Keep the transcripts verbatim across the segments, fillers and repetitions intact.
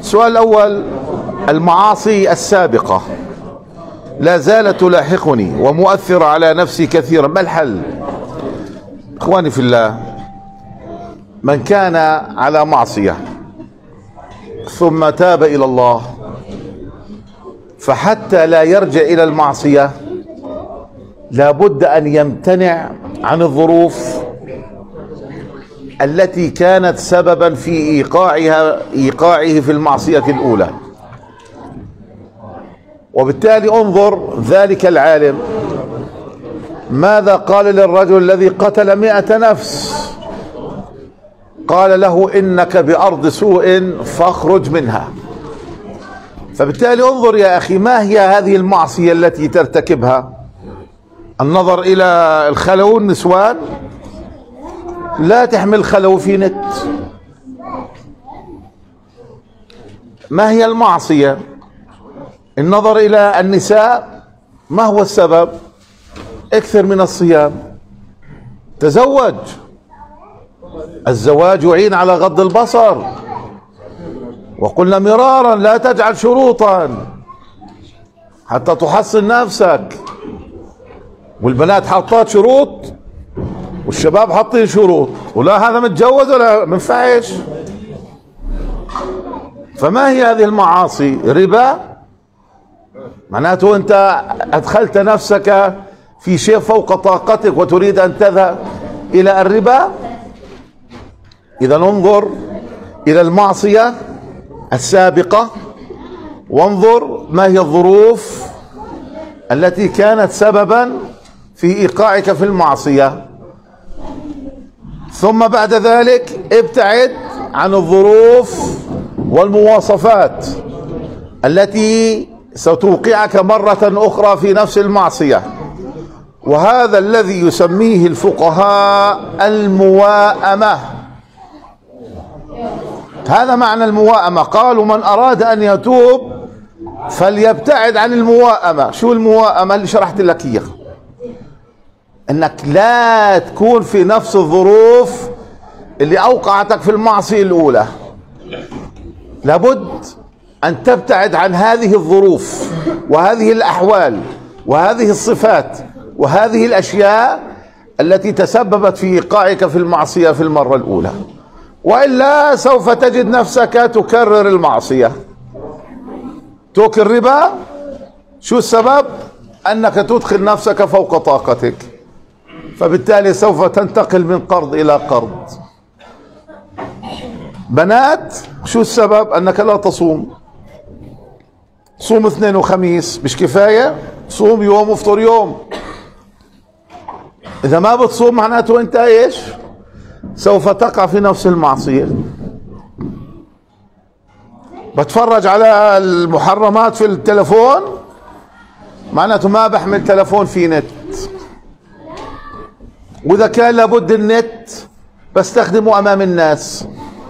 السؤال الأول: المعاصي السابقة لا زالت تلاحقني ومؤثرة على نفسي كثيرا، ما الحل؟ إخواني في الله، من كان على معصية ثم تاب إلى الله فحتى لا يرجع إلى المعصية لابد أن يمتنع عن الظروف التي كانت سببا في إيقاعها إيقاعه في المعصية الأولى. وبالتالي انظر ذلك العالم ماذا قال للرجل الذي قتل مئة نفس؟ قال له: إنك بأرض سوء فاخرج منها. فبالتالي انظر يا أخي، ما هي هذه المعصية التي ترتكبها؟ النظر إلى الخلو النسوان، لا تحمل خلو في نت. ما هي المعصية؟ النظر إلى النساء. ما هو السبب؟ اكثر من الصيام، تزوج. الزواج يعين على غض البصر، وقلنا مرارا لا تجعل شروطا حتى تحصن نفسك. والبنات حاطات شروط والشباب حاطين شروط، ولا هذا متجوز ولا منفعش. فما هي هذه المعاصي؟ ربا، معناته انت ادخلت نفسك في شيء فوق طاقتك وتريد ان تذهب الى الربا. اذا انظر الى المعصية السابقة وانظر ما هي الظروف التي كانت سببا في ايقاعك في المعصية، ثم بعد ذلك ابتعد عن الظروف والمواصفات التي ستوقعك مرة أخرى في نفس المعصية. وهذا الذي يسميه الفقهاء المواءمة. هذا معنى المواءمة. قالوا: من أراد أن يتوب فليبتعد عن المواءمة. شو المواءمة؟ اللي شرحت لك إياها، انك لا تكون في نفس الظروف اللي اوقعتك في المعصية الاولى. لابد ان تبتعد عن هذه الظروف وهذه الاحوال وهذه الصفات وهذه الاشياء التي تسببت في ايقاعك في المعصية في المرة الاولى، والا سوف تجد نفسك تكرر المعصية. توكل الربا، شو السبب؟ انك تدخل نفسك فوق طاقتك، فبالتالي سوف تنتقل من قرض إلى قرض. بنات، شو السبب؟ أنك لا تصوم. صوم اثنين وخميس مش كفاية؟ صوم يوم وافطر يوم. إذا ما بتصوم معناته أنت إيش؟ سوف تقع في نفس المعصية. بتفرج على المحرمات في التلفون، معناته ما بحمل تلفون في نت. وإذا كان لابد النت بستخدمه أمام الناس.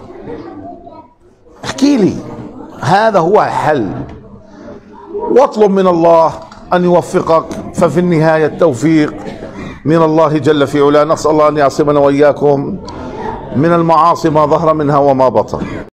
احكي لي، هذا هو الحل. واطلب من الله أن يوفقك، ففي النهاية التوفيق من الله جل في علاه. نسأل الله أن يعصمنا وإياكم من المعاصي ما ظهر منها وما بطن.